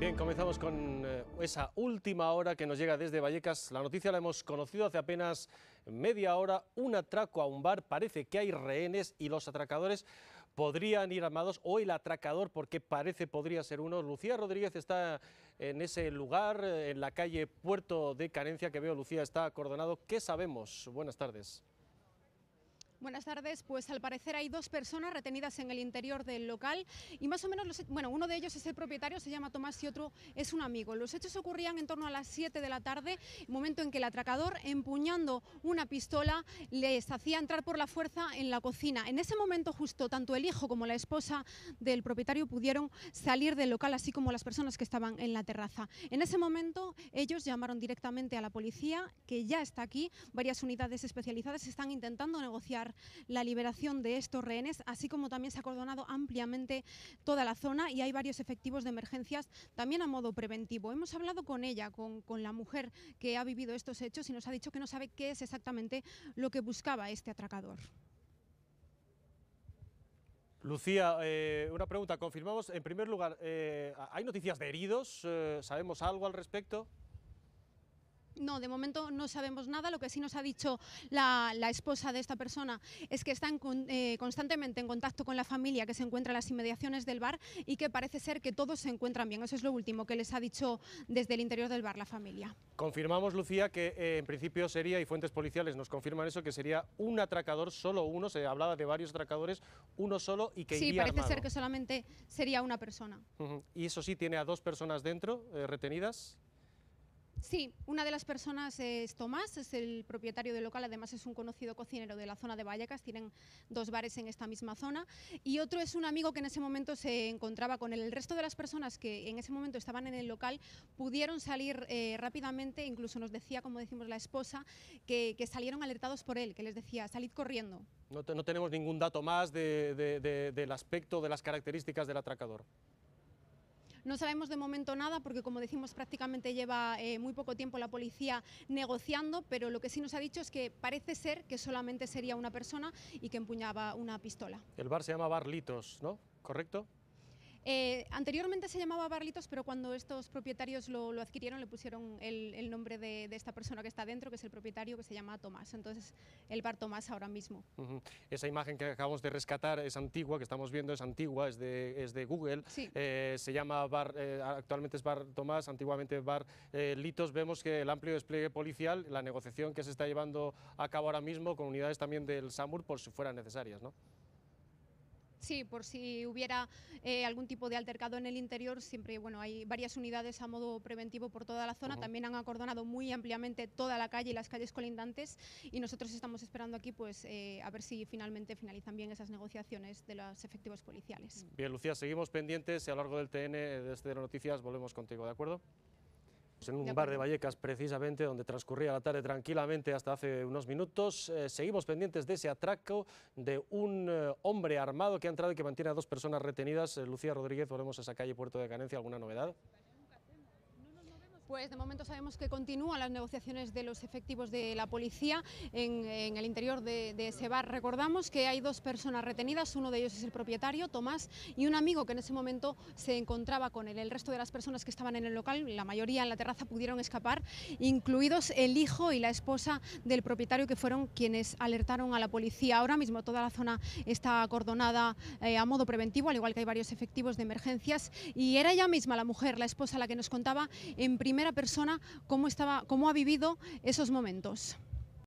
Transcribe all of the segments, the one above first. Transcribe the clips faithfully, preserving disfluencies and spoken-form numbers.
Bien, comenzamos con eh, esa última hora que nos llega desde Vallecas. La noticia la hemos conocido hace apenas media hora. Un atraco a un bar, parece que hay rehenes y los atracadores podrían ir armados, o el atracador, porque parece podría ser uno. Lucía Rodríguez está en ese lugar, en la calle Puerto de Canencia, que veo, Lucía, está acordonado. ¿Qué sabemos? Buenas tardes. Buenas tardes, pues al parecer hay dos personas retenidas en el interior del local y más o menos, los, bueno, uno de ellos es el propietario, se llama Tomás, y otro es un amigo. Los hechos ocurrían en torno a las siete de la tarde, momento en que el atracador, empuñando una pistola, les hacía entrar por la fuerza en la cocina. En ese momento justo tanto el hijo como la esposa del propietario pudieron salir del local, así como las personas que estaban en la terraza. En ese momento ellos llamaron directamente a la policía, que ya está aquí. Varias unidades especializadas están intentando negociar la liberación de estos rehenes, así como también se ha acordonado ampliamente toda la zona y hay varios efectivos de emergencias también a modo preventivo. Hemos hablado con ella, con, con la mujer que ha vivido estos hechos, y nos ha dicho que no sabe qué es exactamente lo que buscaba este atracador. Lucía, eh, una pregunta, confirmamos, en primer lugar, eh, ¿hay noticias de heridos? Eh, ¿Sabemos algo al respecto? No, de momento no sabemos nada. Lo que sí nos ha dicho la, la esposa de esta persona es que están con, eh, constantemente en contacto con la familia que se encuentra en las inmediaciones del bar y que parece ser que todos se encuentran bien. Eso es lo último que les ha dicho desde el interior del bar la familia. Confirmamos, Lucía, que eh, en principio sería, y fuentes policiales nos confirman eso, que sería un atracador, solo uno. Se hablaba de varios atracadores, uno solo, y que sí, iría parece armado. ser que solamente sería una persona. Uh-huh. Y eso sí, tiene a dos personas dentro, eh, retenidas. Sí, una de las personas es Tomás, es el propietario del local, además es un conocido cocinero de la zona de Vallecas, tienen dos bares en esta misma zona, y otro es un amigo que en ese momento se encontraba con él. El resto de las personas que en ese momento estaban en el local pudieron salir eh, rápidamente, incluso nos decía, como decimos la esposa, que, que salieron alertados por él, que les decía, salid corriendo. No, te, no tenemos ningún dato más de, de, de, del aspecto, de las características del atracador. No sabemos de momento nada porque, como decimos, prácticamente lleva eh, muy poco tiempo la policía negociando, pero lo que sí nos ha dicho es que parece ser que solamente sería una persona y que empuñaba una pistola. El bar se llama Bar Litos, ¿no? ¿Correcto? Eh, anteriormente se llamaba Barlitos, pero cuando estos propietarios lo, lo adquirieron le pusieron el, el nombre de, de esta persona que está dentro, que es el propietario, que se llama Tomás. Entonces, el bar Tomás ahora mismo. Uh-huh. Esa imagen que acabamos de rescatar es antigua, que estamos viendo es antigua, es de, es de Google. Sí. Eh, se llama Bar, eh, actualmente es Bar Tomás, antiguamente Bar eh, Litos. Vemos que el amplio despliegue policial, la negociación que se está llevando a cabo ahora mismo con unidades también del SAMUR, por si fueran necesarias, ¿no? Sí, por si hubiera eh, algún tipo de altercado en el interior, siempre bueno, hay varias unidades a modo preventivo por toda la zona. Uh-huh. También han acordonado muy ampliamente toda la calle y las calles colindantes, y nosotros estamos esperando aquí pues eh, a ver si finalmente finalizan bien esas negociaciones de los efectivos policiales. Bien, Lucía, seguimos pendientes y a lo largo del T N, desde Noticias, volvemos contigo, ¿de acuerdo? En un bar de Vallecas, precisamente, donde transcurría la tarde tranquilamente hasta hace unos minutos. Eh, seguimos pendientes de ese atraco de un eh, hombre armado que ha entrado y que mantiene a dos personas retenidas. Eh, Lucía Rodríguez, volvemos a esa calle Puerto de Canencia. ¿Alguna novedad? Pues de momento sabemos que continúan las negociaciones de los efectivos de la policía en, en el interior de, de ese bar. Recordamos que hay dos personas retenidas, uno de ellos es el propietario, Tomás, y un amigo que en ese momento se encontraba con él. El resto de las personas que estaban en el local, la mayoría en la terraza, pudieron escapar, incluidos el hijo y la esposa del propietario, que fueron quienes alertaron a la policía. Ahora mismo toda la zona está acordonada eh, a modo preventivo, al igual que hay varios efectivos de emergencias, y era ella misma, la mujer, la esposa, la que nos contaba en primer primera persona cómo, estaba, cómo ha vivido esos momentos.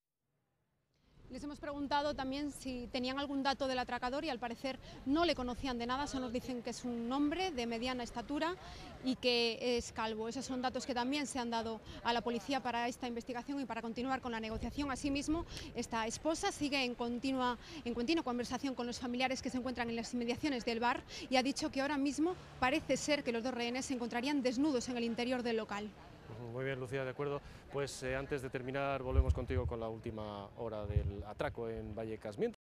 Les hemos preguntado también si tenían algún dato del atracador y al parecer no le conocían de nada, solo nos dicen que es un hombre de mediana estatura y que es calvo. Esos son datos que también se han dado a la policía para esta investigación y para continuar con la negociación. Asimismo, esta esposa sigue en continua, en continua conversación con los familiares que se encuentran en las inmediaciones del bar y ha dicho que ahora mismo parece ser que los dos rehenes se encontrarían desnudos en el interior del local. Muy bien, Lucía, de acuerdo. Pues eh, antes de terminar volvemos contigo con la última hora del atraco en Vallecas. Mientras